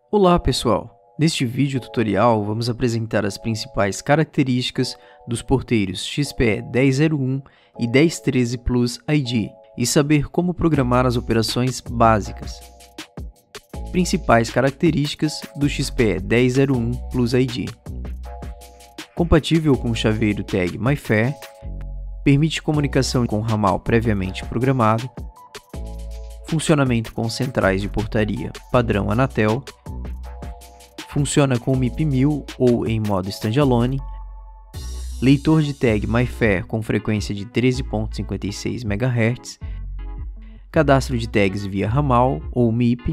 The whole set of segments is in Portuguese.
Olá pessoal! Neste vídeo tutorial vamos apresentar as principais características dos porteiros XPE 1001 e 1013 Plus ID e saber como programar as operações básicas. Principais características do XPE 1001 Plus ID: compatível com o chaveiro tag MyFair, permite comunicação com ramal previamente programado, funcionamento com centrais de portaria padrão Anatel, funciona com MIP 1000 ou em modo standalone, leitor de tag MyFair com frequência de 13.56 MHz, cadastro de tags via ramal ou MIP,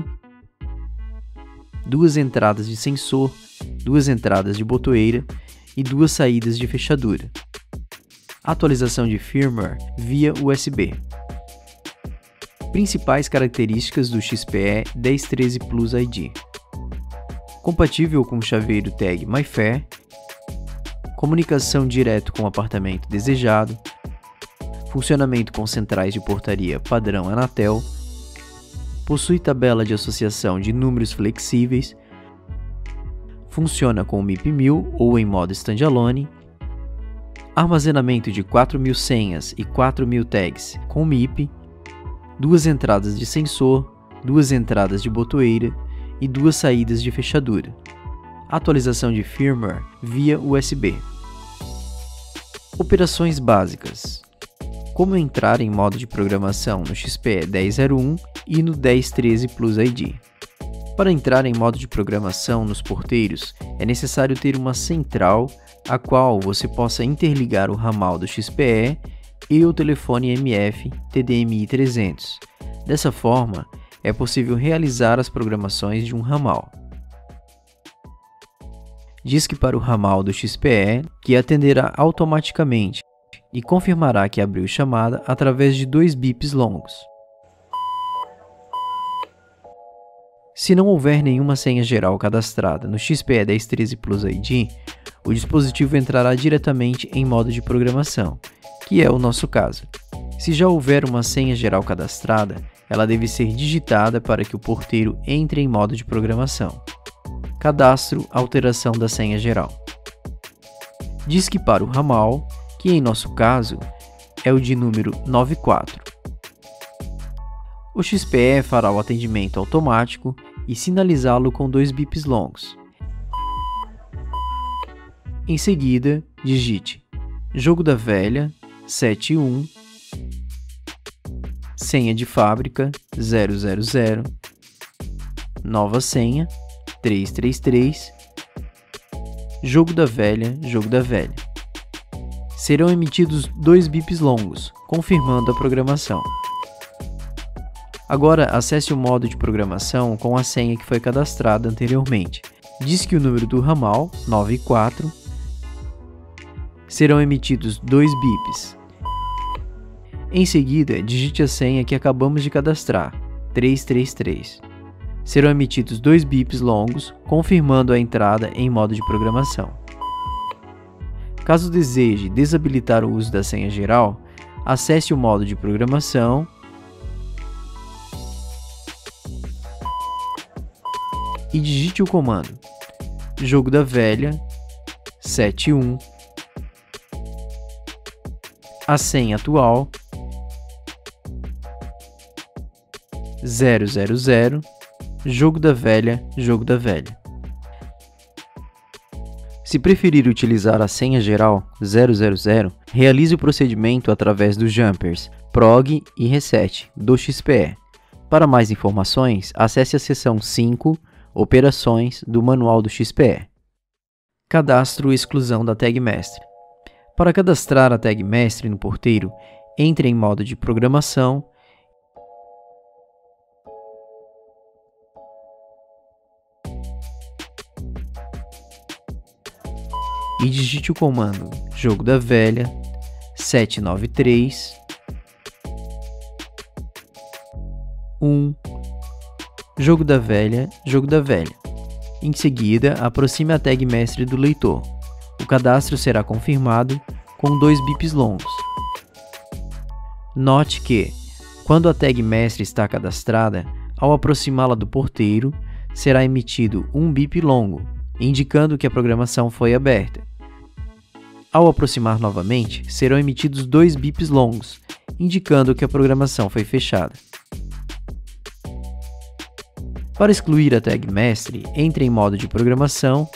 duas entradas de sensor, duas entradas de botoeira e duas saídas de fechadura. Atualização de firmware via USB. Principais características do XPE 1013 Plus ID: compatível com o chaveiro tag MyFair, comunicação direto com o apartamento desejado, funcionamento com centrais de portaria padrão Anatel, possui tabela de associação de números flexíveis, funciona com o MIP 1000 ou em modo standalone, armazenamento de 4.000 senhas e 4.000 tags com MIP, duas entradas de sensor, duas entradas de botoeira e duas saídas de fechadura. Atualização de firmware via USB. Operações básicas: como entrar em modo de programação no XPE 1001 e no 1013 Plus ID. Para entrar em modo de programação nos porteiros, é necessário ter uma central a qual você possa interligar o ramal do XPE e o telefone MF TDMI 300. Dessa forma, é possível realizar as programações de um ramal. Disque para o ramal do XPE, que atenderá automaticamente e confirmará que abriu chamada através de 2 bips longos. Se não houver nenhuma senha geral cadastrada no XPE 1013 Plus ID, o dispositivo entrará diretamente em modo de programação, que é o nosso caso. Se já houver uma senha geral cadastrada, ela deve ser digitada para que o porteiro entre em modo de programação. Cadastro, alteração da senha geral. Disque para o ramal, que em nosso caso é o de número 94. O XPE fará o atendimento automático e sinalizá-lo com 2 bips longos. Em seguida, digite jogo da velha 71, senha de fábrica 000, nova senha 333, jogo da velha. Serão emitidos 2 bips longos, confirmando a programação. Agora acesse o modo de programação com a senha que foi cadastrada anteriormente. Disque o número do ramal 94. Serão emitidos 2 bips. Em seguida, digite a senha que acabamos de cadastrar, 333. Serão emitidos 2 bips longos, confirmando a entrada em modo de programação. Caso deseje desabilitar o uso da senha geral, acesse o modo de programação e digite o comando jogo da velha 71, a senha atual 000, jogo da velha. Se preferir utilizar a senha geral 000, realize o procedimento através dos jumpers prog e reset do XPE. Para mais informações, acesse a seção 5, operações do manual do XPE. Cadastro e exclusão da tag mestre. Para cadastrar a tag mestre no porteiro, entre em modo de programação e digite o comando jogo da velha 793 jogo da velha. Em seguida, aproxime a tag mestre do leitor. O cadastro será confirmado com 2 bips longos. Note que, quando a tag mestre está cadastrada, ao aproximá-la do porteiro, será emitido um bip longo, indicando que a programação foi aberta. Ao aproximar novamente, serão emitidos 2 bips longos, indicando que a programação foi fechada. Para excluir a tag mestre, entre em modo de programação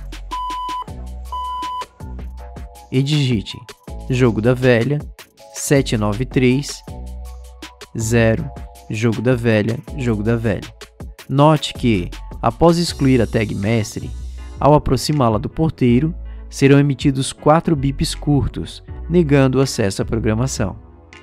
e digite jogo da velha 793 0 jogo da velha, jogo da velha. Note que, após excluir a tag mestre, ao aproximá-la do porteiro, serão emitidos 4 bips curtos, negando o acesso à programação.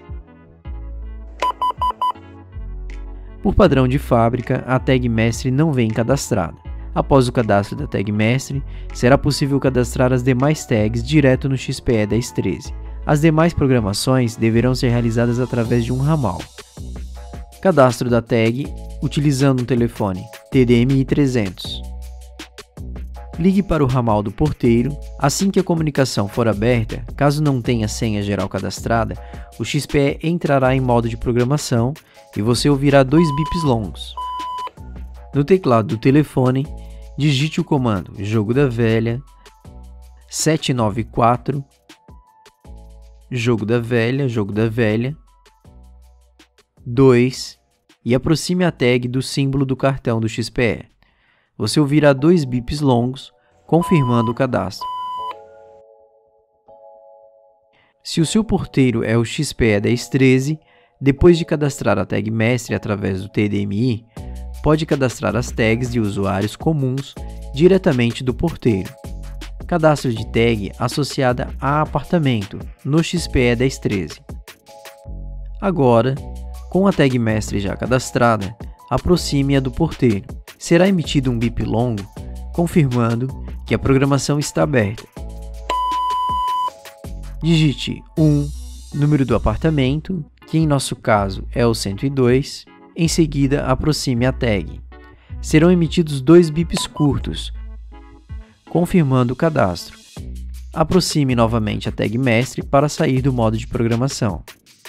Por padrão de fábrica, a tag mestre não vem cadastrada. Após o cadastro da tag mestre, será possível cadastrar as demais tags direto no XPE 1013. As demais programações deverão ser realizadas através de um ramal. Cadastro da tag utilizando um telefone TDMI 300. Ligue para o ramal do porteiro. Assim que a comunicação for aberta, caso não tenha senha geral cadastrada, o XPE entrará em modo de programação e você ouvirá 2 bips longos. No teclado do telefone, digite o comando jogo da velha 794 jogo da velha 2 e aproxime a tag do símbolo do cartão do XPE. Você ouvirá 2 bips longos, confirmando o cadastro. Se o seu porteiro é o XPE 1013, depois de cadastrar a tag mestre através do TDMI, pode cadastrar as tags de usuários comuns diretamente do porteiro. Cadastro de tag associada a apartamento no XPE 1013. Agora, com a tag mestre já cadastrada, aproxime-a do porteiro. Será emitido um bip longo, confirmando que a programação está aberta. Digite 1, número do apartamento, que em nosso caso é o 102. Em seguida, aproxime a tag. Serão emitidos 2 bips curtos, confirmando o cadastro. Aproxime novamente a tag mestre para sair do modo de programação.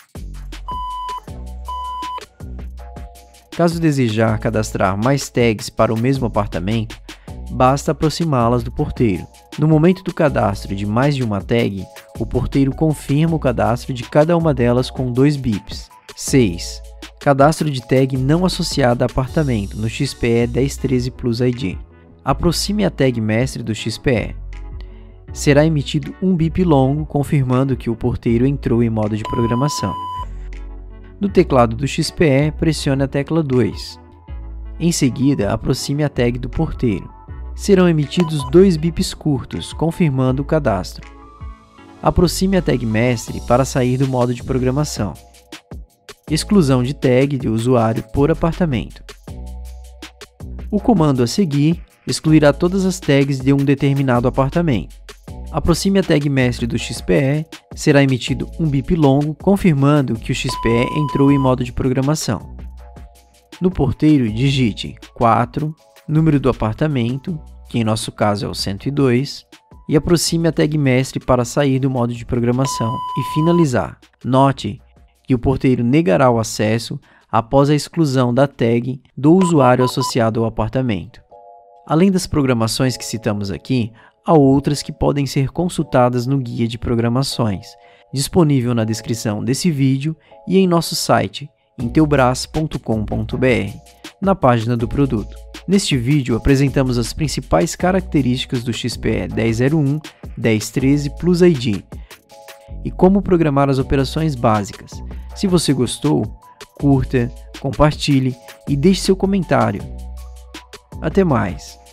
Caso desejar cadastrar mais tags para o mesmo apartamento, basta aproximá-las do porteiro. No momento do cadastro de mais de uma tag, o porteiro confirma o cadastro de cada uma delas com 2 bips. 6. Cadastro de tag não associada a apartamento no XPE 1013 Plus ID. Aproxime a tag mestre do XPE. Será emitido um bip longo confirmando que o porteiro entrou em modo de programação. No teclado do XPE, pressione a tecla 2. Em seguida, aproxime a tag do porteiro. Serão emitidos 2 bips curtos, confirmando o cadastro. Aproxime a tag mestre para sair do modo de programação. Exclusão de tag de usuário por apartamento. O comando a seguir excluirá todas as tags de um determinado apartamento. Aproxime a tag mestre do XPE, será emitido um bip longo, confirmando que o XPE entrou em modo de programação. No porteiro, digite 4, número do apartamento, que em nosso caso é o 102, e aproxime a tag mestre para sair do modo de programação e finalizar. Note que o porteiro negará o acesso após a exclusão da tag do usuário associado ao apartamento. Além das programações que citamos aqui, há outras que podem ser consultadas no Guia de Programações, disponível na descrição desse vídeo e em nosso site, inteubras.com.br, na página do produto. Neste vídeo, apresentamos as principais características do XPE 1001, 1013 Plus ID e como programar as operações básicas. Se você gostou, curta, compartilhe e deixe seu comentário. Até mais!